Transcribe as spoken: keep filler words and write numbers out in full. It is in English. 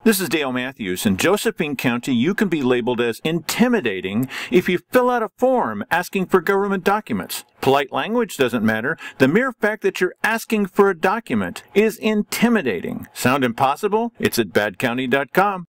This is Dale Matthews. In Josephine County, you can be labeled as intimidating if you fill out a form asking for government documents. Polite language doesn't matter. The mere fact that you're asking for a document is intimidating. Sound impossible? It's at bad county dot com.